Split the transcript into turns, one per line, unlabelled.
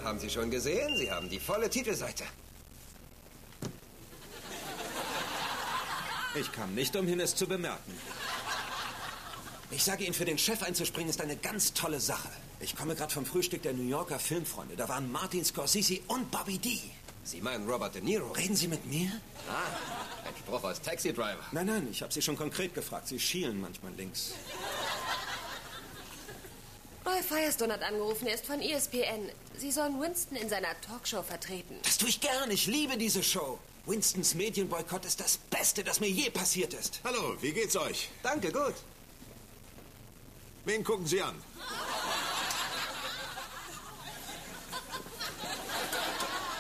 haben Sie schon gesehen? Sie haben die volle Titelseite.
Ich kam nicht umhin, es zu bemerken. Ich sage Ihnen, für den Chef einzuspringen ist eine ganz tolle Sache. Ich komme gerade vom Frühstück der New Yorker Filmfreunde. Da waren Martin Scorsese und Bobby D.
Sie meinen Robert De Niro?
Reden Sie mit mir?
Ein Spruch aus Taxi Driver.
Nein, ich habe Sie schon konkret gefragt. Sie schielen manchmal links.
Roy Firestone hat angerufen, er ist von ESPN. Sie sollen Winston in seiner Talkshow vertreten.
Das tue ich gern, ich liebe diese Show. Winstons Medienboykott ist das Beste, das mir je passiert ist.
Hallo, wie geht's euch?
Danke, gut.
Wen gucken Sie an?